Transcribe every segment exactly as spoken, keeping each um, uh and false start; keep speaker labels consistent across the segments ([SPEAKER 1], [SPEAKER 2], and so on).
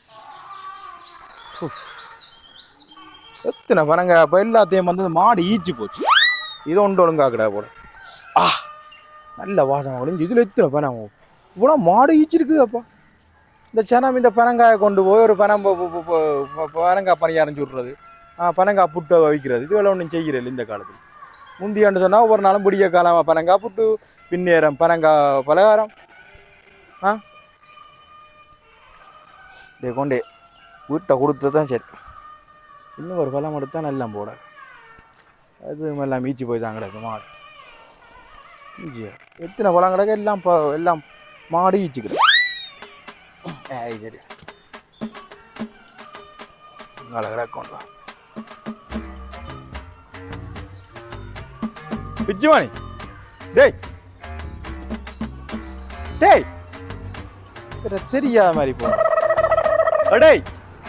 [SPEAKER 1] எத்தனை பனங்காய் அப்போ எல்லாத்தையும் வந்து மாடு ஈச்சு போச்சு. இது ஒன்று ஒழுங்காக்கடா போல. ஆ நல்ல வாசம் ஒழிஞ்சு இதில் எத்தனை பனம் இவ்வளோ மாடு ஈச்சிருக்குது அப்பா. இந்த சனம் இந்த பனங்காயை கொண்டு போய் ஒரு பனம் பனங்காய் பனியை அரைஞ்சி விட்றது, பனங்காய் புட்டை வைக்கிறது, இது வேலை ஒன்றும் செய்கிறது இந்த காலத்தில். முந்தியான்னு சொன்னால் ஒவ்வொரு நாளும் பிடிக்க காலம் பனங்காய் புட்டு, பின்னேரம் பனங்காய் பலகாரம். ஆ இதை கொண்டே வீட்டை கொடுத்து தான் சரி. இன்னும் ஒரு பழம் எடுத்தால் நல்லா போட அது எல்லாம் மீச்சு போய் தான் கிடக்கு மாடு. எத்தனை பழம் கிடக்கு எல்லாம் எல்லாம் மாடு ஈச்சுக்கிடும். சரி கிடக்கும் பிச்சுவாணி. டேய் டேய் தெரியாத மாதிரி போ. டேய்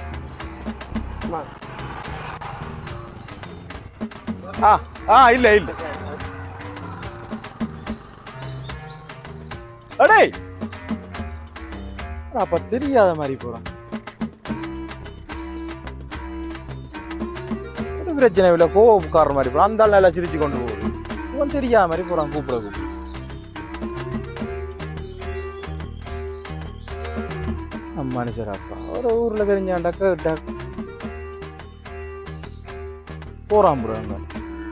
[SPEAKER 1] ஆ ஆ இல்ல இல்ல அடே அப்ப தெரியாத மாதிரி போறான். ஒரு பிரச்சனை இல்லை, கோவக்காரர் மாதிரி போறான். அந்த நல்லா சிரிச்சு கொண்டு போகுது. இவன் தெரியாத மாதிரி போறான். கூப்பிட கூப்பிடு மனுஷராப்பா. ஒரு ஊர்ல தெரிஞ்சாண்டா கேட்டா போறான் ப்ரோ. அங்க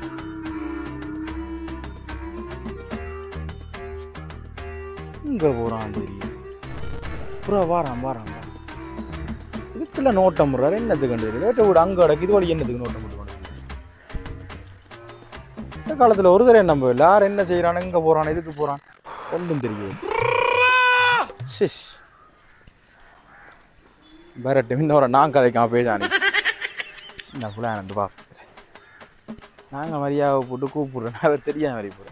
[SPEAKER 1] இங்க போறான் தெரியும் ப்ரோ. வாரான் வாரான் இதுக்குள்ள நோட்டம் போடுறாரு. என்னத்துக்கு கண்டு வேட்டை விட அங்க அடக்கு இது வழி என்னத்துக்கு நோட்டம் போட்டு இந்த காலத்துல ஒரு தடவை நம்ம எல்லாரும் என்ன செய்யறான், எங்க போறான், எதுக்கு போறான் ஒன்றும் தெரியும். சிஷ் வரட்டும் இன்னொரு நான் கதைக்காம பேசானே என்ன புள்ள பா. நாங்கள் மரியாதை போட்டு கூப்பிடுறோம், அவர் தெரியாத மாதிரி போகிறோம்.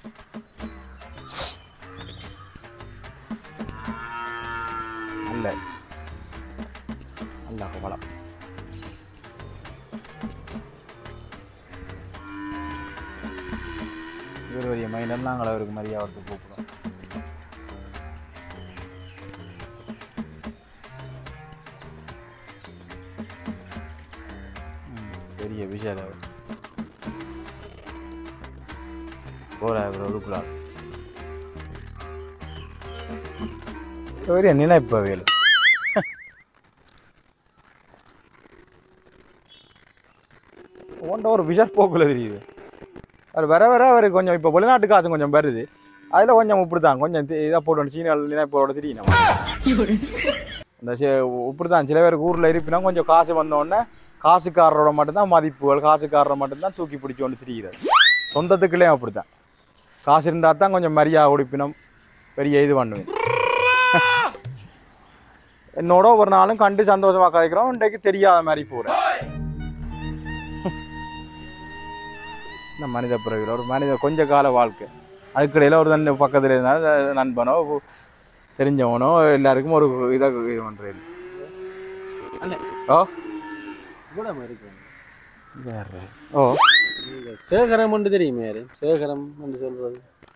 [SPEAKER 1] நல்ல நல்ல பலம். இவர் வரிய மைனர் நாங்கள் அவருக்கு மரியாதை கூப்பிடுறோம். பெரிய விஷயம் அவர் போறா ஒதுக்குலாம் பெரிய நினைப்பவையில் ஒன்ற ஒரு விஷர் போக்குல தெரியுது. அது வர வர அவருக்கு கொஞ்சம் இப்போ வெளிநாட்டு காசு கொஞ்சம் வருது. அதில் கொஞ்சம் இப்படி தான் கொஞ்சம் இதாக போட்டு சீன நினைப்போட தெரியும். அந்த இப்படி தான் சில பேருக்கு ஊரில் இருப்பினா கொஞ்சம் காசு வந்தோடனே காசுக்காரரோட மட்டும்தான் மதிப்புகள், காசுக்காரரை மட்டும்தான் தூக்கி பிடிச்சி கொண்டு திரிகிறது. சொந்தத்துக்குள்ளேயும் அப்படித்தான். காசு இருந்தால் தான் கொஞ்சம் மரியாதை உடுப்பினம் பெரிய இது பண்ணுவேன். என்னோட ஒரு நாளும் கண்டு சந்தோஷமாக கதைக்கிறோம். இன்றைக்கு தெரியாத மாதிரி போகிறேன். இந்த மனித பிறகு ஒரு மனித கொஞ்ச கால வாழ்க்கை. அதுக்கிடையில் ஒரு தன் பக்கத்தில் இருந்தாலும் நண்பனோ தெரிஞ்சவனோ எல்லாருக்கும் ஒரு இதாக இது பண்ணுறேன். ஓ ஓ
[SPEAKER 2] சேகரம் என்று தெரியுமே. யாரு சேகரம் என்று சொல்றது?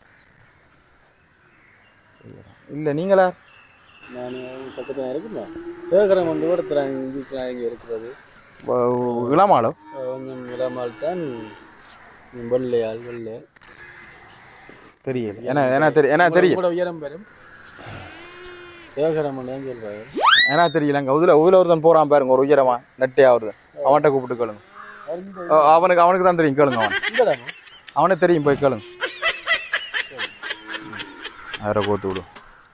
[SPEAKER 1] இல்லை நீங்களா?
[SPEAKER 2] நான் பக்கத்தில் இருக்குமா சேகரம் என்று ஒருத்தர் இங்கே இருக்கிறது.
[SPEAKER 1] இளமாளோ?
[SPEAKER 2] கொஞ்சம் இளமால் தான். வெள்ளையால் வெள்ளை
[SPEAKER 1] தெரியல. ஏன்னா ஏன்னா தெரியும் ஏன்னா தெரியும்
[SPEAKER 2] கூட உயரம் பெறும் சேகரம் தான் சொல்றாரு.
[SPEAKER 1] ஏன்னா தெரியலங்க. உதில் உதில் ஒருத்தன் போகிறான் பாருங்க, ஒரு உயரமா நட்டே ஆகுது. அவன்கிட்ட கூப்பிட்டு கேளுங்க. அவனுக்கு அவனுக்கு தான் தெரியும், கேளுங்க. அவன் அவனுக்கு தெரியும், போய் கேளுங்க. அவரை போட்டு விடும்.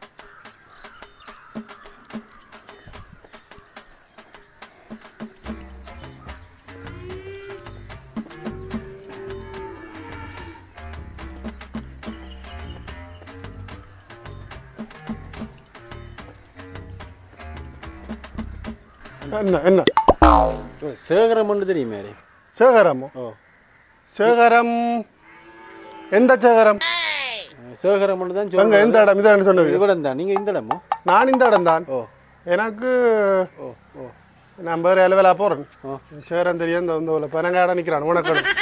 [SPEAKER 3] என்ன என்ன
[SPEAKER 2] சேகரம் ஒன்று தெரியுமே.
[SPEAKER 3] சேகரம்? ஓ சேகரம் எந்த சேகரம்?
[SPEAKER 2] சேகரம் ஒன்று தான்
[SPEAKER 3] சொல்லுங்க. எந்த இடம்? இதான் சொன்னது
[SPEAKER 2] இடம் தான். நீங்கள் இந்த இடமோ?
[SPEAKER 3] நான் இந்த இடம் தான்.
[SPEAKER 2] ஓ
[SPEAKER 3] எனக்கு
[SPEAKER 2] ஓ ஓ
[SPEAKER 3] நான் வேறு எலவேலா போகிறேன். சேகரம் தெரியும். இந்த இந்த பனங்காட நிற்கிறான். அவனை கேளுங்க.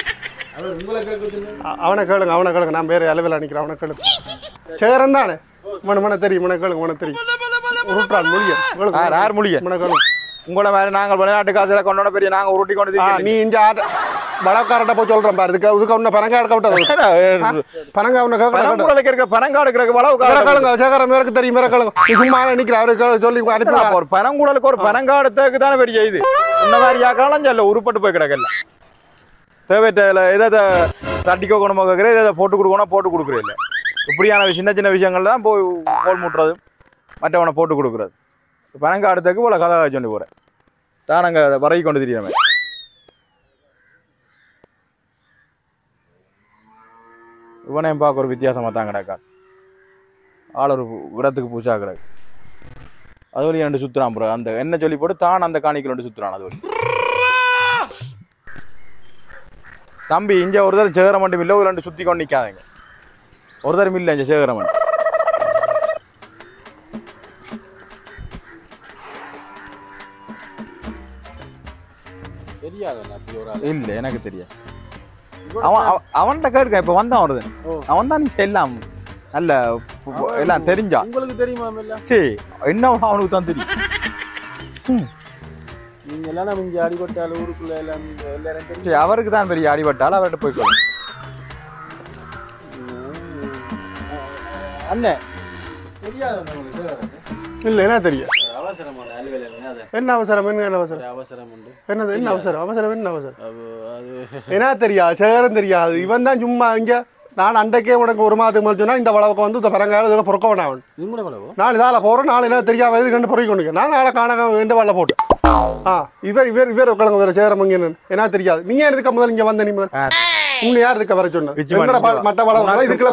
[SPEAKER 3] அவனை கேளுங்க அவனை கேளுங்க நான் வேறு எலவேலா நிற்கிறேன். அவனை கேளுங்க. சேகரம் தானே? மன மன தெரியும். மன கேளுங்க. மன தெரியும். உருட்டான் மொழிய
[SPEAKER 1] யார் மொழிய உங்களோட மாதிரி நாங்கள் வெளிநாட்டு காசுல கொண்டோட பெரிய நாங்க உருட்டி கொண்டு
[SPEAKER 3] நீ இங்க வளக்காரட்ட போய் சொல்றேன் பாரு இதுக்கு இதுக்கு ஒண்ணு பனங்கா எடுக்க விட்டது பனங்கா ஒண்ணு
[SPEAKER 1] பனங்காடுக்கு இருக்க பனங்காடுக்கு வளவு
[SPEAKER 3] மிரக்கலுங்க சேகரம் மேற்கு தெரியும் மிரக்கலுங்க நீ சும்மா நிக்கிற அவருக்கு சொல்லி அனுப்பி
[SPEAKER 1] ஒரு பனங்குடலுக்கு ஒரு பனங்காடுக்கு தானே பெரிய இது இந்த மாதிரி யாக்காலும் சொல்ல உருப்பட்டு போய் கிடக்கல தேவையில்ல எதை தட்டிக்கோ கொண்டு கேட்குற எதை போட்டு கொடுக்கணும் போட்டு கொடுக்குறது இல்லை இப்படியான சின்ன சின்ன விஷயங்கள் தான் போய் கோல் முட்டுறது மற்றவனை போட்டு கொடுக்குறது பனங்காடுக்கு போல கதை சொல்லி போகிறேன் தான் நாங்கள் வரைக்கி கொண்டு தெரியாம இவனையும் பார்க்க ஒரு வித்தியாசமாக தான் கிடக்கா ஆள் ஒரு இடத்துக்கு பூச்சா கிடக்கு அது வழி ரெண்டு சுற்றுறான் ப்ரோ அந்த என்ன சொல்லி போட்டு தான் அந்த காணிக்கு ரெண்டு சுற்றுறான் அது வழி தம்பி இங்கே ஒரு தரம் சேகர மட்டும் இல்லை ஒரு ரெண்டு சுற்றி கொண்டு நிற்காதீங்க ஒரு தரம் இல்லை இங்கே சேகர மட்டும் இல்லை எனக்கு தெரியாது அவன் அவன்கிட்ட கேட்க இப்ப வந்தான் வருது அவன் தான் நீங்க எல்லாம் நல்ல எல்லாம் தெரிஞ்சா
[SPEAKER 2] உங்களுக்கு தெரியுமா
[SPEAKER 1] சரி என்ன அவனுக்கு தான் தெரியும்
[SPEAKER 2] நீங்க எல்லாம் இங்க அடிபட்டாலும் ஊருக்குள்ள எல்லாம் எல்லாரும்
[SPEAKER 1] சரி அவருக்கு தான் பெரிய அடிபட்டாலும் அவர்கிட்ட போய்க்கோ
[SPEAKER 2] அண்ணே தெரியாது
[SPEAKER 3] இல்ல என்ன தெரியும்
[SPEAKER 2] அவசரமான அலுவலக
[SPEAKER 3] என்ன அவசரம் என்ன அவசரம்
[SPEAKER 2] அவசரம் உண்டு
[SPEAKER 3] என்னது என்ன அவசரம் அவசரம் என்ன அவசரம் அது என்ன தெரியாது சேகரம் தெரியாது இவன் தான் சும்மா இங்க நான் அண்டைக்கே உனக்கு ஒரு மாதத்துக்கு மேலே சொன்னா இந்த வளவுக்கு வந்து இந்த பரங்கால இதில் பொறுக்க வேண்டாம்
[SPEAKER 2] இது கூட வளவு
[SPEAKER 3] நான் இதால போறேன் நாலு என்ன தெரியாம இது கண்டு பொறுக்கி கொண்டு நான் நாளை காண இந்த வள போட்டு ஆ இவர் இவர் இவர் உட்காந்து வேற சேகரம் இங்க என்ன தெரியாது நீங்க எதுக்கு முதல்ல இங்க வந்த நீ உங்களை யார் இதுக்கு வர சொன்ன மட்ட வளவு இதுக்குள்ள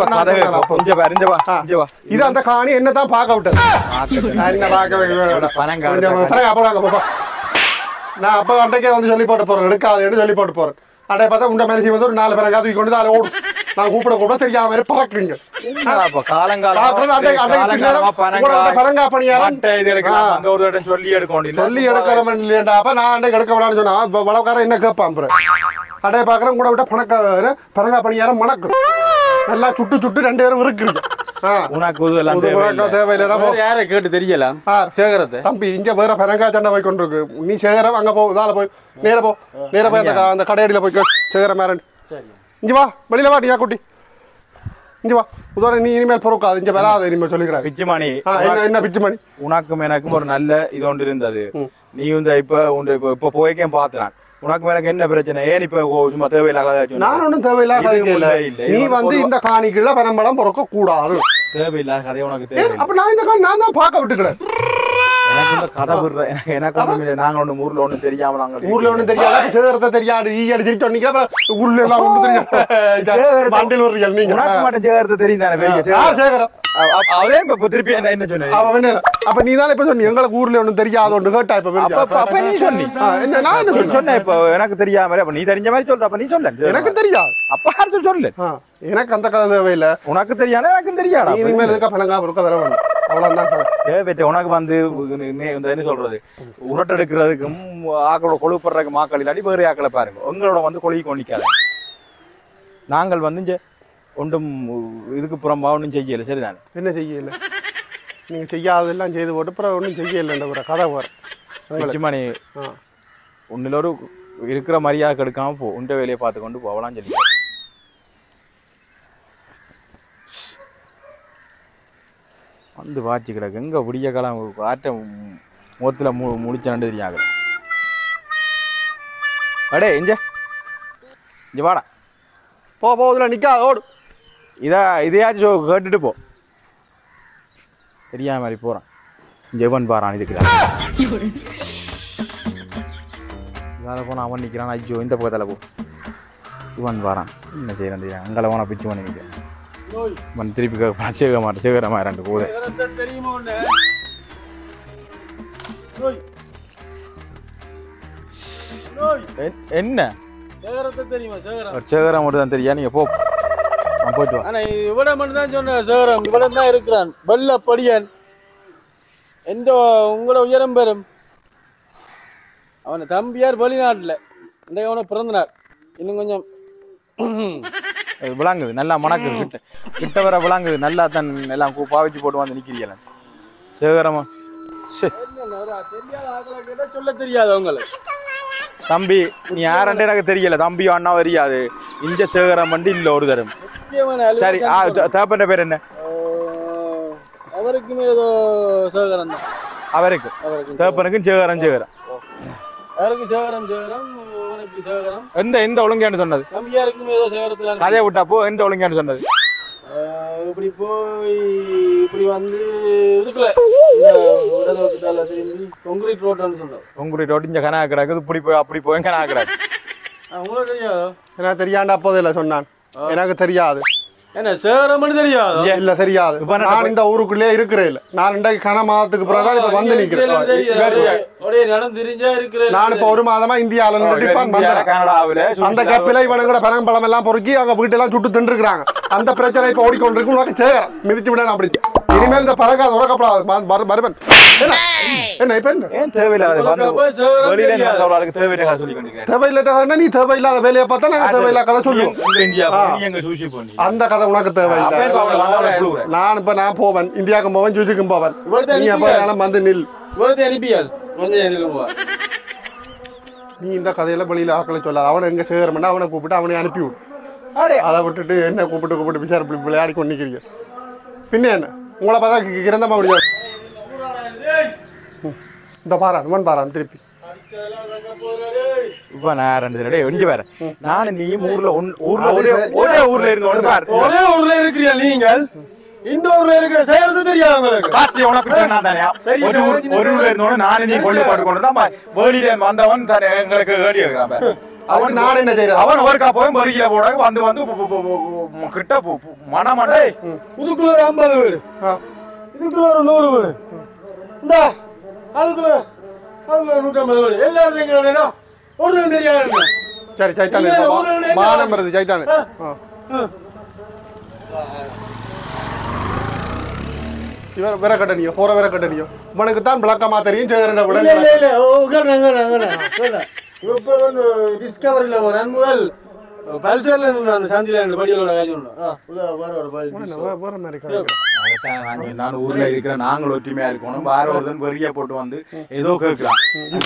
[SPEAKER 3] வர இது அந்த காணி என்னதான் பார்க்க விட்டது என்ன பார்க்க நான் அப்ப அண்டைக்கே வந்து சொல்லி போட்டு போறேன் எடுக்காதுன்னு சொல்லி போட்டு போறேன் அடைய பார்த்தா உண்ட மேலே வந்து ஒரு நாலு பேரை காது கொண்டு தான் ஓடும் நான் கூப்பிட கூப்பிட தெரியாம மாதிரி பறக்குறீங்க சொல்லி எடுக்கிறவன் இல்லையாண்டா அப்ப நான் அண்டை எடுக்க வேணாம்னு சொன்னா வளவுக்காரன் என்ன கேட்பான் அடைய பாக்குறேன் கூட விட்ட பணக்கார பரங்கா பணியாரம் மணக்கும் நல்லா சுட்டு சுட்டு ரெண்டு பேரும் இருக்குறீங்க
[SPEAKER 2] கேட்டு தெரியலாம் சேகரத்தை
[SPEAKER 3] தம்பி இங்க வேற பரங்கா சண்டை போய் கொண்டிருக்கு நீ சேகரம் அங்க போ இதால போய் நேர போ நேர போய் அந்த கடையடியில போய் சேகரம் மேரன் இங்க வா வெளியில வா டியா குட்டி இங்க வா உதாரணம் நீ இனிமேல் பொறுக்காது இங்க வராது இனிமேல் சொல்லிக்கிறேன்
[SPEAKER 1] பிச்சுமணி
[SPEAKER 3] என்ன பிச்சுமணி
[SPEAKER 1] உனக்கும் எனக்கும் ஒரு நல்ல இது ஒன்று இருந்தது நீ வந்து இப்ப உண்டு இப்ப போய்க்கே பாத்துறான் உனக்கு எனக்கு என்ன பிரச்சனை ஏன் இப்ப சும்மா தேவையில்லாத நான்
[SPEAKER 3] ஒன்றும் தேவையில்லாத இல்லை நீ வந்து இந்த காணிக்குள்ள பனம்பழம் பொறுக்க கூடாது
[SPEAKER 1] தேவையில்லாத கதை உனக்கு தேவை
[SPEAKER 3] அப்ப நான் இந்த காணி நான் தான் பார்க்க விட்டுக்கிறேன்
[SPEAKER 1] எனக்கு வந்து கதை விடுறேன் எனக்கு ஒண்ணு நாங்க ஒண்ணு ஊர்ல ஒண்ணு தெரியாம நாங்க
[SPEAKER 3] ஊர்ல ஒண்ணு தெரியாது சேகரத்தை தெரியாது ஈ அடிச்சு சொன்னீங்க ஊர்ல எல்லாம் ஒண்ணு தெரியாது வண்டியில் ஒரு நீங்க
[SPEAKER 1] உனக்கு மட்டும் சேகரத்தை தெரியும் தானே பெரிய
[SPEAKER 3] சேகரம்
[SPEAKER 1] அவரே இப்ப திருப்பி என்ன என்ன சொன்ன
[SPEAKER 3] அவன் அப்ப நீ தானே இப்ப சொன்னி எங்களுக்கு ஊர்ல ஒண்ணும் தெரியாது ஒன்று கேட்டா இப்ப
[SPEAKER 1] அப்ப நீ சொன்னி
[SPEAKER 3] என்ன நான் என்ன
[SPEAKER 1] சொன்னேன் இப்ப எனக்கு தெரியாம அப்ப நீ தெரிஞ்ச மாதிரி சொல்ற அப்ப நீ சொல்ல
[SPEAKER 3] எனக்கு தெரியாது
[SPEAKER 1] அப்ப யாரும் சொல்லு
[SPEAKER 3] எனக்கு அந்த கதை தேவையில்லை
[SPEAKER 1] உனக்கு தெரியாது எனக்கு தெரியாது
[SPEAKER 3] இனிமேல் எதுக்கா பணங்கா இருக்க வர வேணும்
[SPEAKER 1] அவ்வளவுதான் உனக்கு வந்து என்ன சொல்றது உரட்டெடுக்கிறதுக்கும் ஆக்களோட கொழுப்படுறதுக்கு மாக்கள் இல்லாட்டி வேறு ஆக்களை பாருங்க உங்களோட வந்து கொழுகி கொண்டிக்காது நாங்கள் வந்து ஒன்றும் இதுக்கு புறம்பா ஒன்றும் செய்யலை சரிதானே
[SPEAKER 3] என்ன செய்யலை நீங்க செய்யாதெல்லாம் செய்து போட்டு அப்புறம் ஒன்றும் செய்யலைன்ற ஒரு கதை வரும்
[SPEAKER 1] மணி ஒன்னில் ஒரு இருக்கிற மரியாதை கெடுக்காம போ உண்ட வேலையை பார்த்து கொண்டு போகலாம் சொல்லி வந்து வாட்சி கிடக்கு எங்க விடிய காலம் ஆட்ட முகத்துல மு முடிச்ச ரெண்டு தெரியாது அடே இஞ்ச இங்க வாடா
[SPEAKER 3] போ போ இதுல நிக்காத ஓடு
[SPEAKER 1] இதா இதையாச்சும் கேட்டுட்டு போ தெரியாத மாதிரி போறான் ஜெவன் பாரான் இதுக்கு இதால போனா அவன் நிக்கிறான் ஐயோ இந்த பக்கத்துல போ இவன் பாரான் என்ன செய்யறான் தெரியும் அங்கே போனா பிச்சு பண்ணி நிற்கிறேன் மன் திருப்பி சேக மாட்டேன் சேகர மாதிரி கூட என்ன சேகரம் மட்டும் தான் தெரியா நீங்க போ போயிட்டு
[SPEAKER 2] ஆனா இவட மட்டும் தான் சொன்ன சேகரம் இவட தான் இருக்கிறான் வெள்ள படியன் எந்த உங்களோட உயரம் பெறும் அவனை தம்பியார் வெளிநாட்டுல இந்த அவனை பிறந்தனார் இன்னும் கொஞ்சம்
[SPEAKER 1] விளாங்குது நல்லா மணக்குது கிட்ட கிட்ட வர விளாங்குது நல்லா தன் எல்லாம் பாவிச்சு போட்டு வந்து நிக்கிறீங்கள சேகரமா சே
[SPEAKER 2] சொல்ல தெரியாது உங்களுக்கு
[SPEAKER 1] தம்பி நீ யாருன்னு எனக்கு தெரியல தம்பி அண்ணா தெரியாது இஞ்ச சேகரம் வண்டி இல்ல ஒரு தரம் சரி தேப்பண்ட பேர் என்ன
[SPEAKER 2] அவருக்குமே ஏதோ சேகரம் தான்
[SPEAKER 1] அவருக்கு தேப்பனுக்கும் சேகரம் சேகரம்
[SPEAKER 2] அவருக்கு சேகரம் சேகரம் உனக்கு சேகரம்
[SPEAKER 1] எந்த எந்த ஒழுங்கான்னு சொன்னது
[SPEAKER 2] தம்பியாருக்குமே ஏதோ சேகரத்துல
[SPEAKER 1] கதையை விட்டா போ எந்த ஒழுங்கான்னு சொன்னது
[SPEAKER 2] இப்படி போய் இப்படி வந்து இதுக்குள்ள திரும்பி கொங்கிரீட் ரோட்னு சொன்னோம்
[SPEAKER 1] கொங்கிரீட் ரோட் இங்க கனா கிடக்குது இப்படி போய் அப்படி போய் கனா கிடக்கு
[SPEAKER 2] உங்களுக்கு தெரியாதோ
[SPEAKER 3] எனக்கு தெரியாண்டா அப்போதில்ல சொன்னான் எனக்கு தெரியாது
[SPEAKER 2] என்ன சேகரம்னு தெரியாது
[SPEAKER 3] இல்ல தெரியாது நான் இந்த ஊருக்குள்ளே இருக்கிறேன் இல்ல நான் இன்றைக்கு கன மாதத்துக்கு பிறகு இப்ப வந்து நிக்கிறேன் நான் இப்ப ஒரு மாதமா இந்தியாவில அந்த கப்பில இவனுங்கட பனம்பழம் எல்லாம் பொறுக்கி அவங்க வீட்டெல்லாம் சுட்டு தின்றுக்கிறாங்க அந்த பிரச்சனை இப்ப ஓடிக்கொண்டிருக்கு சேகரம் மிதிச்சு விட அப்படி இனிமேல் இந்த பழக்கா உறக்கப்படாது மருமன் என்ன இப்ப
[SPEAKER 1] ஏன் தேவையில்லாத
[SPEAKER 3] தேவையில்லாத நீ தேவையில்லாத வேலையை பார்த்தா நாங்க தேவையில்லாத கதை சொல்லுவோம் அந்த கதை உனக்கு தேவையில்லை நான் இப்ப நான் போவேன் இந்தியாவுக்கும் போவேன் ஜூசிக்கும் போவேன் நீ எப்ப வந்து நில் நீ இந்த கதையில வெளியில ஆக்களை சொல்லாத அவனை எங்க சேகரம்னா அவனை கூப்பிட்டு அவனை அனுப்பி விடு அதை விட்டுட்டு என்ன கூப்பிட்டு கூப்பிட்டு விசாரி விளையாடி கொண்டிருக்கிறீங்க பின்ன என்ன உங்களை பார்த்தா கிரந்தமா முடியாது இந்த பாரான் இவன் பாரான் திருப்பி
[SPEAKER 1] இப்ப நான் ரெண்டு தடவை எஞ்சி வேற நானும் நீயும் ஊர்ல ஊர்ல ஒரே ஒரே ஊர்ல இருந்தோம்
[SPEAKER 2] ஒரே ஊர்ல இருக்கிறீங்க நீங்கள் இந்த ஊர்ல இருக்கிற சேர்ந்து தெரியாது உங்களுக்கு
[SPEAKER 1] பாத்தி உனக்கு நான் தானே ஒரு ஒரு ஊர்ல இருந்தோம் நானும் நீ கொண்டு போட்டு கொண்டு தான் வெளியில வந்தவன் தானே எங்களுக்கு ஏடி வைக்கிறான்
[SPEAKER 3] அவன் நான் என்ன செய்யறேன்
[SPEAKER 1] அவன் ஒருக்கா போய் வெளியில போட வந்து வந்து கிட்ட மனமண்டை
[SPEAKER 2] இதுக்குள்ள ஒரு ஐம்பது வீடு இதுக்குள்ள ஒரு நூறு வீடு இந்த அதுக்குள்ள அதுக்குள்ள நூற்றி ஐம்பது வீடு எல்லாரும் ஒருத்தரும் தெரியாது
[SPEAKER 3] சரி சைத்தானே மானம் வருது சைத்தானே இவர் வேற கட்டணியோ போற வேற கட்டணியோ உனக்கு தான் விளக்கமா தெரியும் சேகரன்
[SPEAKER 2] இப்ப வந்து டிஸ்கவரியில ஒரு முதல் பல்சர்ல அந்த சந்தில படியோட
[SPEAKER 1] நான் ஊர்ல இருக்கிற நாங்கள் ஒற்றுமையா இருக்கணும் வேற ஒருத்தன் பெரிய போட்டு வந்து ஏதோ கேட்கலாம்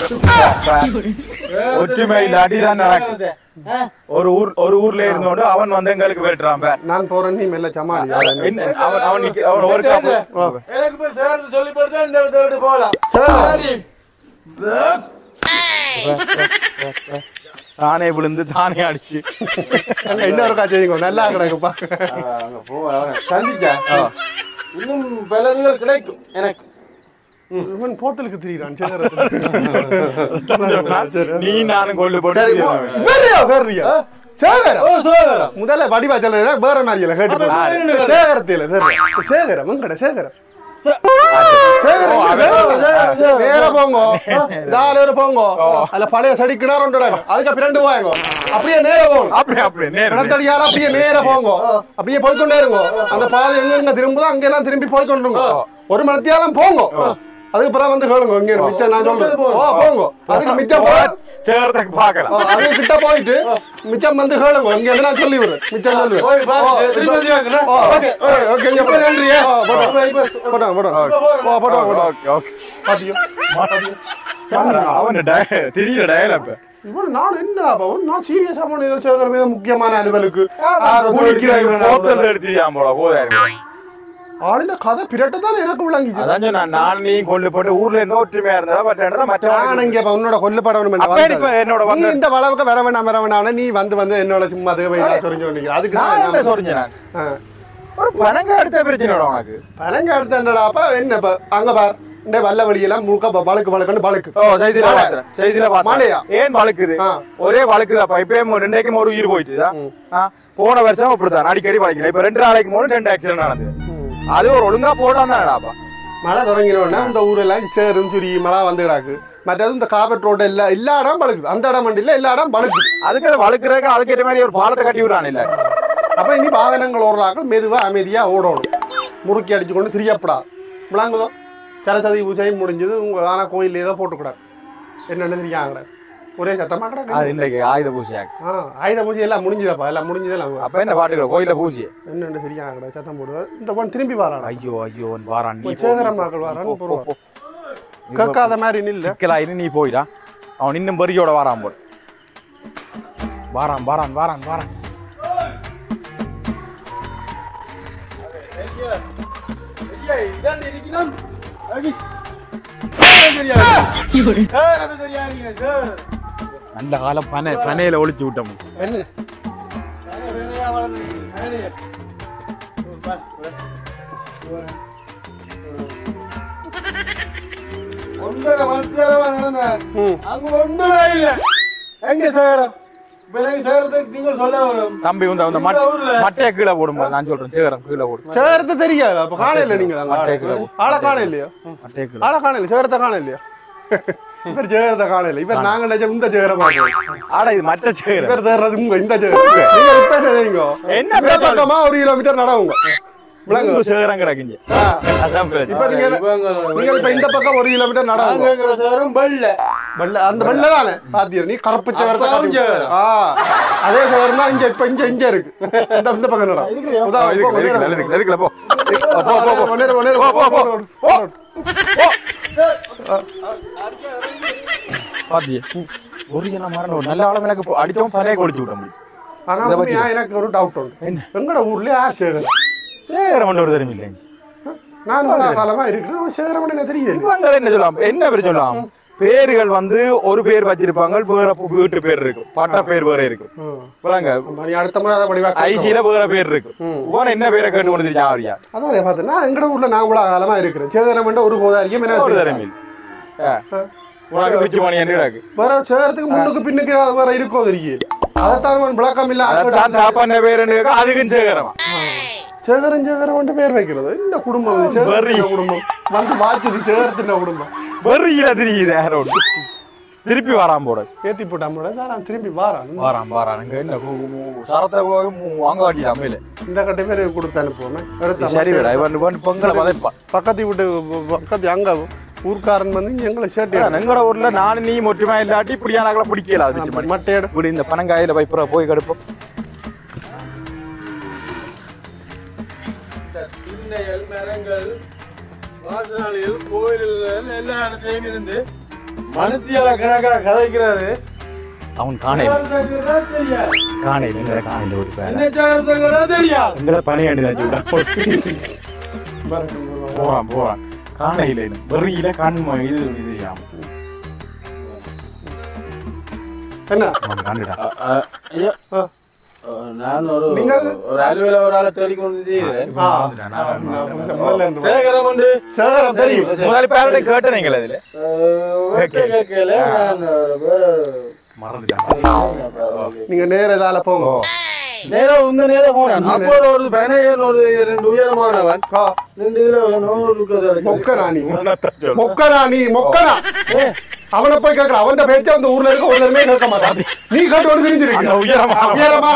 [SPEAKER 1] ஒற்றுமை இல்லாட்டி தான் நடக்குது ஒரு ஊர் ஒரு ஊர்ல இருந்தோண்டு அவன் வந்து எங்களுக்கு வெட்டுறான்
[SPEAKER 3] நான் போறேன் நீ மெல்ல சமாளி
[SPEAKER 1] அவன் அவன் அவன் ஒரு
[SPEAKER 2] எனக்கு போய் சேர்ந்து சொல்லி போட்டு இந்த இடத்த போகலாம்
[SPEAKER 1] தானே விழுந்து தானே அடிச்சு
[SPEAKER 3] இன்னொரு காட்சி நல்லா கிடக்குப்பா
[SPEAKER 2] சந்திச்சா இன்னும் பலன்கள் கிடைக்கும் எனக்கு
[SPEAKER 3] இவன் போத்தலுக்கு திரியிறான்
[SPEAKER 1] நீ நானும் கொண்டு போட்டு
[SPEAKER 3] முதல்ல வடிவா சொல்ல வேற மாதிரியில கேட்டு சேகரத்தில சேகரம் கடை சேகரம் நேர போங்க தால போங்க அதுல பழைய சடி கிணறு அதுக்கு பிறண்டு போங்க அப்படியே நேர போங்க
[SPEAKER 1] அப்படியே அப்படியே
[SPEAKER 3] கிணத்தடியால அப்படியே நேர போங்க அப்படியே போய்கொண்டே இருங்க அந்த பாதை எங்க எங்க திரும்புதோ அங்க எல்லாம் திரும்பி போய்கொண்டுருங்க ஒரு மணத்தியாலும் போங்க அதுக்கு பிறகு வந்து கேளுங்க இங்க மிச்சம் நான் சொல்றேன் போங்க அதுக்கு மிச்சம்
[SPEAKER 1] சேர்றதுக்கு பாக்கலாம்
[SPEAKER 3] அது கிட்ட போயிட்டு மிச்சம் வந்து கேளுங்க இங்க என்ன சொல்லி விடுறேன் மிச்சம் சொல்லுவேன் நான் என்ன நான் சீரியஸா போன முக்கியமான அலுவலுக்கு ஆளுல கதை பிரட்டதான் எனக்கு விளங்கிச்சு
[SPEAKER 1] அதான் நான் நீ கொல்லு போட்டு ஊர்ல இருந்து ஒற்றுமையா இருந்தா பட் மற்ற
[SPEAKER 3] உன்னோட கொல்லுப்படணும்
[SPEAKER 1] என்னோட
[SPEAKER 3] இந்த வளவுக்கு வர வேண்டாம் வர வேண்டாம் நீ வந்து வந்து என்னோட சும்மா சொரிஞ்சு
[SPEAKER 1] அதுக்கு சொரிஞ்சு நான் ஒரு பனங்க அடுத்த பிரச்சனை உனக்கு
[SPEAKER 3] பனங்க அடுத்த என்னடாப்பா என்ன அங்க பார் இந்த வல்ல வழியெல்லாம் முழுக்க வழக்கு வழக்குன்னு வழக்கு
[SPEAKER 1] செய்தியில பாத்துறேன் செய்தியில பாத்தேன் ஏன் வழக்குது ஒரே வழக்குதாப்பா இப்ப ரெண்டைக்கும் ஒரு உயிர் போயிட்டுதான் போன வருஷம் அப்படித்தான் அடிக்கடி வளைக்கிறேன் இப்ப ரெண்டு நாளைக்கு மூணு ரெண்டு ஆக்சிடென்ட் நடந்தது அது ஒரு ஒழுங்கா போடாம தானடாப்பா
[SPEAKER 3] மழை தொடங்கினோன்னா இந்த ஊரெல்லாம் சேரும் சுரி மழை வந்து கிடாக்கு மற்றது இந்த காபட் ரோடு எல்லா எல்லா இடம் வழுக்குது அந்த இடம் வண்டியில எல்லா இடம் வழுக்குது
[SPEAKER 1] அதுக்கு அதை வழுக்குறதுக்கு அதுக்கேற்ற மாதிரி ஒரு பாலத்தை கட்டி விடுறான் இல்ல
[SPEAKER 3] அப்ப இனி வாகனங்கள் ஓடுறாங்க மெதுவா அமைதியா ஓடணும் முறுக்கி அடிச்சு கொண்டு திரியப்படாது விளாங்குதோ சரஸ்வதி பூஜையும் முடிஞ்சது உங்க ஆனா கோயில் ஏதோ போட்டுக்கூடாது என்னென்ன தெரியாங்க ஒரே சத்தமா கிடக்கு.
[SPEAKER 1] அது இன்னைக்கு ஆயுத பூஜையாக்கு.
[SPEAKER 3] ஆ ஆயுத பூஜை எல்லாம் முடிஞ்சுதாப்பா, எல்லாம் முடிஞ்சதெல்லாம்.
[SPEAKER 1] அப்ப என்ன பாட்டுக்கிற கோயில பூஜை
[SPEAKER 3] என்னென்ன சரியா கிடக்கு சத்தம் போடுவேன். இந்த பொண்ணு திரும்பி வரான்.
[SPEAKER 1] ஐயோ ஐயோ வாரான் நீ
[SPEAKER 3] சேகரம் மக்கள் வரான்னு போடுவான். கேட்காத மாதிரி நில்ல
[SPEAKER 1] சிக்கலா இனி நீ போயிடா. அவன் இன்னும் பெரியோட வாரான் போடு. வாரான் வாரான் வாரான் வாரான். நல்ல காலம் பனை பனையில ஒளிச்சு விட்டோம்.
[SPEAKER 2] ஒன்றரை மத்தியாலமா நடந்தேன். அங்க ஒண்ணுமே இல்ல. எங்க சேகரம்? பிறகு சேகரத்துக்கு நீங்க சொல்ல வரும்.
[SPEAKER 1] தம்பி வந்து அந்த மட்டையை கீழே போடும்போது நான் சொல்றேன் சேகரம் கீழே போடும்.
[SPEAKER 3] சேகரத்தை தெரியாது. அப்ப காணையில நீங்க
[SPEAKER 1] மட்டையை கீழே
[SPEAKER 3] ஆளை காண இல்லையா?
[SPEAKER 1] மட்டையை கீழே
[SPEAKER 3] ஆளை காண இல்ல, சேகரத்தை காண இல்லையா? இவர் சேகரத்தை காண இல்ல. இவர் நாங்க நினைச்ச இந்த சேகரமா
[SPEAKER 1] ஆடா இது மற்ற சேகரம்.
[SPEAKER 3] இவர் தேர்றது உங்க இந்த சேகரம். நீங்க இப்ப என்ன செய்யுங்க?
[SPEAKER 1] என்ன
[SPEAKER 3] பக்கமா ஒரு கிலோமீட்டர் நடவுங்க.
[SPEAKER 1] விலங்கு சேகரம் கிடக்குங்க. அதான்
[SPEAKER 3] இப்ப நீங்க நீங்க இப்ப இந்த பக்கம் ஒரு கிலோமீட்டர் நடவுங்க.
[SPEAKER 2] சேகரம் வெள்ள
[SPEAKER 3] வெள்ள அந்த வெள்ள தானே பாத்தியா நீ கருப்பு சேகரத்தை ஆ அதே சேகரம் தான் இங்க இப்ப இங்க இங்க இருக்கு. இந்த இந்த பக்கம் நட.
[SPEAKER 1] எதுக்குல போ போ போ போ
[SPEAKER 3] நேரா நேரா போ போ போ.
[SPEAKER 1] பாத்தியே ஒரு ஜன மரணம் ஒரு நல்ல ஆளம் எனக்கு அடிச்சவன் பழைய கொடிச்சு விட முடியும்.
[SPEAKER 3] ஆனா எனக்கு ஒரு டவுட் உண்டு. எங்கட ஊர்ல யார் சேகரம்?
[SPEAKER 1] சேகரம் ஒன்று ஒரு தெரியும் இல்லைங்க.
[SPEAKER 3] நான் காலமா இருக்கிறேன். சேகரம் எனக்கு தெரியுது.
[SPEAKER 1] இவங்க என்ன சொல்லலாம், என்ன பேர் சொல்லலாம், பேர்கள் வந்து ஒரு பேர் வச்சிருப்பாங்க, வேற வீட்டு பேர் இருக்கும், பட்ட பேர் வேற இருக்கும்.
[SPEAKER 3] அடுத்த முறை
[SPEAKER 1] ஐசியில வேற பேர் இருக்கும். உன என்ன பேரை கேட்டு கொண்டு யாரியா?
[SPEAKER 3] அதான் பாத்தீங்கன்னா எங்கட ஊர்ல நான் இவ்வளவு காலமா இருக்கிறேன். சேகரம் ஒரு கோதாரியம் என்ன
[SPEAKER 1] ஒரு தெரியும் உனக்கு பிச்சு மணி என்று கிடக்கு.
[SPEAKER 3] வேற சேகரத்துக்கு முன்னுக்கு பின்னுக்கு வேற இருக்கோ தெரியும். அதைத்தான் விளக்கம் இல்ல.
[SPEAKER 1] அதான் தாப்பா பேர் அதுக்கும் சேகரமா
[SPEAKER 3] சேகரம் சேகரம் பேர் வைக்கிறது இந்த குடும்பம் குடும்பம் வந்து வாச்சுது சேகரத்தின் குடும்பம்
[SPEAKER 1] வெறியில தெரியுது. யாரோட திருப்பி வாரான் போட
[SPEAKER 3] ஏத்தி போட்டான் போட நான் திரும்பி வாரான்
[SPEAKER 1] வாரான் வாரான் என்ன சரத்தை வாங்க வாட்டியா மேல
[SPEAKER 3] இந்த கட்டை பேர் கொடுத்து அனுப்புவோம்.
[SPEAKER 1] சரி பொங்கலை பதைப்பா
[SPEAKER 3] பக்கத்து வீட்டு பக்கத்து அங்க ஊர்க்காரன் வந்து எங்களை சேட்டி
[SPEAKER 1] எங்கட ஊர்ல நானும் நீ ஒற்றுமா இல்லாட்டி இப்படியானாக்களை பிடிக்கல.
[SPEAKER 3] மட்டையோட
[SPEAKER 1] இப்படி இந்த பனங்காயில போய் போய் கடுப்போம்.
[SPEAKER 2] மரங்கள் வாசலில் கோயிலில் எல்லா இடத்தையும் இருந்து மனத்தியால கணக்காக கதைக்கிறாரு.
[SPEAKER 1] அவன் காணையில் காணையில் எங்களை காணையில் ஒரு
[SPEAKER 2] தெரியாது
[SPEAKER 1] எங்களை பணியாண்டி போறான் போறான் காணையில வெறியில கண் இது தெரியாம
[SPEAKER 3] என்ன
[SPEAKER 2] கண்டுட்டான். நான் ஒரு ஒரு அலுவல ஒரு ஆளை தேடி கொண்டு சேகரம் உண்டு.
[SPEAKER 3] சேகரம் தெரியும்.
[SPEAKER 1] முதல்ல பேரட்டை கேட்டீங்களா இதுல
[SPEAKER 2] கேட்கல
[SPEAKER 1] மறந்துட்டான்.
[SPEAKER 3] நீங்க நேர இதால போங்க.
[SPEAKER 2] நேரம் உங்க நேரம் போனேன். அப்போது ஒரு பனையன் ஒரு ரெண்டு உயரமானவன் ரெண்டு இதுல
[SPEAKER 3] மொக்கராணி மொக்கராணி மொக்கரா அவனை போய் கேட்கற அவன் பேச்ச அந்த ஊர்ல இருக்க ஒருமே கேட்க மாட்டான். நீ கேட்டு ஒன்று தெரிஞ்சிருக்க உயரமா உயரமா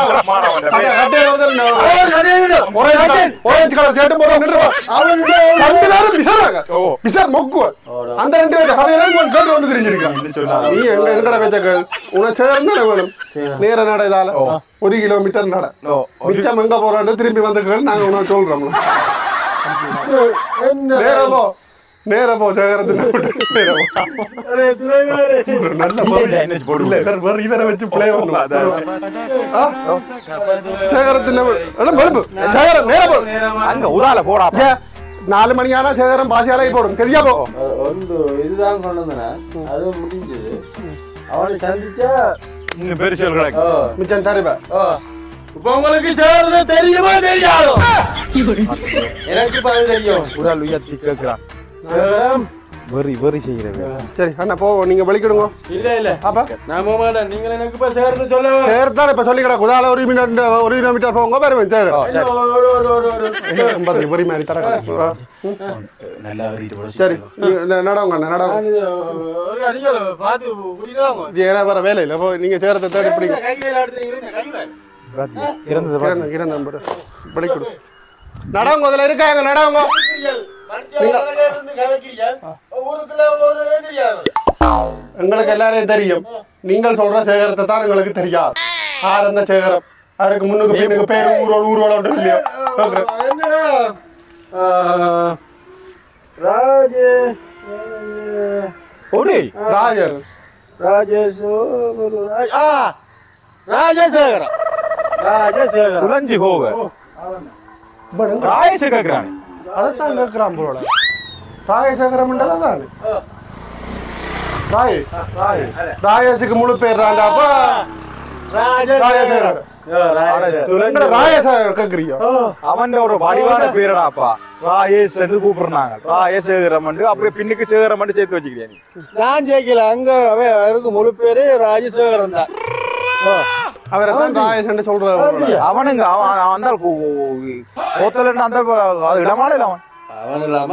[SPEAKER 3] அந்த ரெண்டு பேரும் கேட்டு ஒன்று தெரிஞ்சிருக்கான். நீ எங்க எங்கட பேச்ச கேள் உன சேர்ந்து வேணும். நேர நட இதால ஒரு கிலோமீட்டர் நட மிச்சம் எங்க போறான்னு திரும்பி வந்து கேள் நாங்க உனக்கு சொல்றோம். நேரமோ நேர போ சேகரத்துல இவரை வச்சு பிளே சேகரத்துல நாலு மணி ஆனா சேகரம் பாசியாலே போடும் தெரியா போ.
[SPEAKER 2] இதுதான் கொண்டு வந்தேன். அது முடிஞ்சது. அவனை சந்திச்சா
[SPEAKER 1] இன்னும் பெருசு
[SPEAKER 3] மிச்சம் தருவ.
[SPEAKER 2] இப்ப உங்களுக்கு சேகரத்தை தெரியுமா தெரியாது? எனக்கு பதில் தெரியும்.
[SPEAKER 1] குரல் உயர்த்தி கேட்கிறான். வெறி வெறி செய்கிறது.
[SPEAKER 3] சரி அண்ணா போ நீங்க வலிக்கிடுங்க.
[SPEAKER 2] இல்ல இல்ல அப்பா நான் போக மாட்டேன். நீங்க எனக்கு இப்ப சேர்த்து சொல்ல
[SPEAKER 3] சேர்த்தான் இப்ப சொல்லிக்கடா குதால ஒரு மினிட் ஒரு கிலோமீட்டர் போங்க பாருங்க. சரி வெறி மாதிரி தர சரி நடவுங்க அண்ணா நடவுங்க. ஏன்னா வர வேலை இல்லை நீங்க சேரத்தை தேடி பிடிங்க. படிக்கொடு நடவுங்க அதுல இருக்காங்க நடவுங்க. எங்களுக்கு எல்லாரையும் தெரியும். நீங்கள் சொல்ற சேகரத்தை தான் எங்களுக்கு தெரியாது. யார் அந்த சேகரம்? அதுக்கு முன்னுக்கு பின்னுக்கு பேர் ஊரோட ஊரோட இல்லையோ
[SPEAKER 2] என்னடா ராஜ
[SPEAKER 3] ராஜர்
[SPEAKER 2] ராஜேஷோ ஆ ராஜசேகரம் ராஜசேகரம்
[SPEAKER 1] துளஞ்சி போக ராயச கேக்குறானே
[SPEAKER 3] அதைத்தான் கேட்கிறான் போல. ராயசேகரம் தான் ராயேஷ் ராயேஷுக்கு முழு பேர் ராஜாப்பா ராஜசேகரம்.
[SPEAKER 1] அவன் ஒரு வடிவான பேரடாப்பா ராயேஷ் என்று கூப்பிடுறாங்க. ராயசேகரம் அப்படியே பின்னுக்கு சேகரம் சேர்த்து வச்சுக்கிறேன்.
[SPEAKER 2] நான் ஜெயிக்கல அங்க அவருக்கு முழு பேரு ராஜசேகரம் தான்.
[SPEAKER 3] அவரை தான் ராயேஷ் சொல்றாரு.
[SPEAKER 1] அவனுங்க அவன் அந்த ஹோட்டல் அந்த இடமால அவன்
[SPEAKER 2] அவன் இல்லாம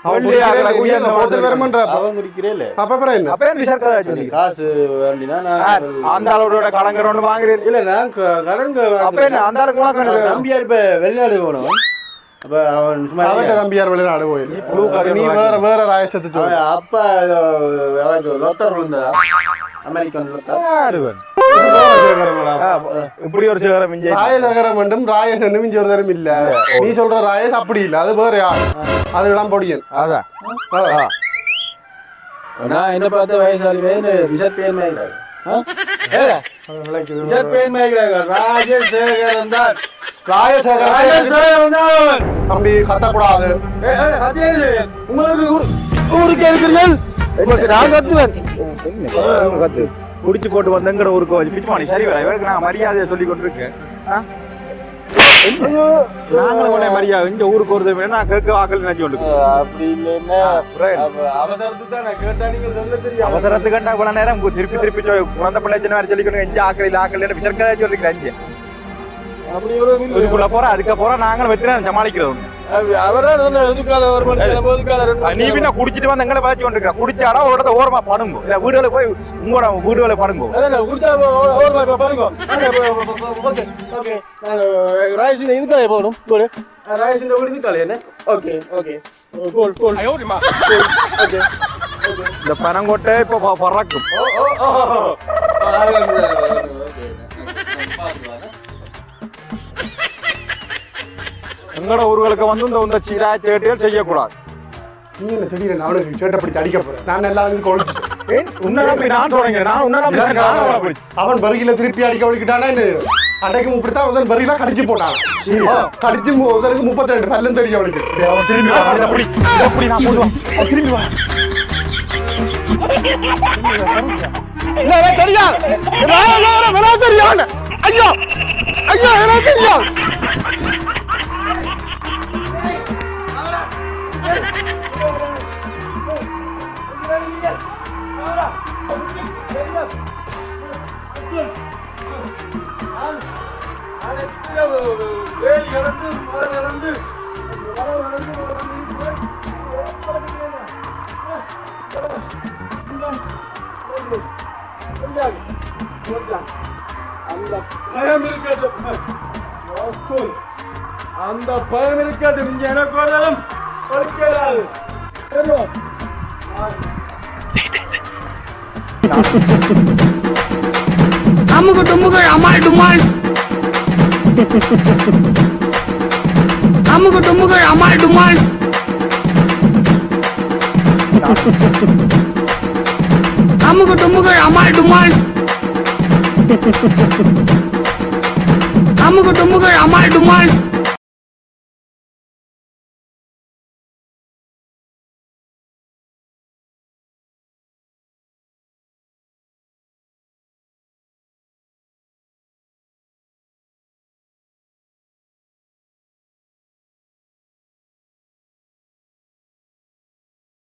[SPEAKER 2] காசு வேண்டினா
[SPEAKER 1] அந்த ஆளோட கடங்கரோட வாங்குறேன்.
[SPEAKER 2] இல்ல நான் கடங்க
[SPEAKER 1] அந்த ஆளுக்கு
[SPEAKER 2] தம்பியார் இப்ப வெளிநாடு போனோம். அப்ப அவன்
[SPEAKER 3] தம்பியார் வெளிநாடு போய் நீ வேற வேற ராயசத்து
[SPEAKER 2] அப்ப லொத்தர் விழுந்தா அமெரிக்கன் லொத்தர்
[SPEAKER 1] இப்படி ஒரு சேகரம்
[SPEAKER 3] ராயசேகரம் என்றும் ராயேஷ் என்றும் இங்க ஒரு தரம் இல்ல. நீ சொல்ற ராயேஷ் அப்படி இல்ல, அது வேற யார்? அது இடம் பொடியன்.
[SPEAKER 1] அதான்
[SPEAKER 2] நான் என்ன பார்த்த வயசாளி ரிசர்ட் பேர் மேய்கிறாங்க ரிசர்ட் பேர் மேய்கிறாங்க ராஜசேகரன் தான்.
[SPEAKER 3] ராயசேகரன் தம்பி கத்தக்கூடாது.
[SPEAKER 2] உங்களுக்கு ஊருக்கு இருக்கிறீர்கள் நான் கத்துவேன்
[SPEAKER 1] கத்து குடிச்சு போட்டு வந்தங்கிற ஒரு கோவில் பிச்சுமானி சரி வர இவருக்கு நான் மரியாதையை சொல்லி கொண்டிருக்கேன். நாங்களும் உடனே மரியாதை இந்த ஊருக்கு ஒரு நான் கேட்க வாக்கல் நினைச்சு கொண்டு
[SPEAKER 2] அப்படி இல்லைன்னா அவசரத்துக்கு தான் நான் கேட்டா நீங்க சொல்ல தெரியும்.
[SPEAKER 1] அவசரத்துக்கு கண்டா இவ்வளவு நேரம் திருப்பி திருப்பி குழந்தை பிள்ளை சின்ன மாதிரி சொல்லிக்கணும். எஞ்சி ஆக்கள் இல்லை ஆக்கள் இல்லை விசர்க்கதா சொல்லிக்கிறேன். அஞ்சு
[SPEAKER 2] அப்படி
[SPEAKER 1] இதுக்குள்ள போற அதுக்கு போற நாங்களும் வெற்றி சமாளிக்கிறோம். நீ பின்ன குடிச்சிட்டு வந்து எங்களை பாய்ச்சி கொண்டு இருக்க குடிச்சாடா ஒரு இடத்த ஓரமா படுங்க இல்ல வீடுகளை போய் உங்களோட வீடுகளை படுங்க.
[SPEAKER 2] இதுக்காக போகணும் ராயசின் வீடு இதுக்கால என்ன ஓகே ஓகே
[SPEAKER 1] இந்த பனங்கொட்டை இப்ப பறக்கும். எங்களோட ஊர்களுக்கு வந்து இந்த சீரா சேட்டியல் செய்யக்கூடாது.
[SPEAKER 3] நீ என்ன திடீர்னு அவனுக்கு சேட்டப்படி அடிக்க போறேன். நான் எல்லாரும்
[SPEAKER 1] நான் தொடங்க நான்
[SPEAKER 3] அவன் பருகில திருப்பி அடிக்க வலிக்கிட்டானா அடைக்கும் இப்படித்தான் முதல் பருகிலாம் கடிச்சு போட்டான். கடிச்சு முதலுக்கு முப்பத்தி ரெண்டு பல்லும் தெரிய வலிக்கு. அவன் திரும்பி நான் போடுவான் திரும்பி வா தெரியாது தெரியாது ஐயோ ஐயோ எனக்கு தெரியாது.
[SPEAKER 2] அந்த பயம் இருக்கட்டும் இங்க எனக்கு வரலும் படிக்காது.
[SPEAKER 4] அமுக டுமுக அமால் டுமால் அமுக டுமுக அமால் டுமால் அமுக டுமுக அமால் டுமால் அமுக டுமுக அமால் டுமால்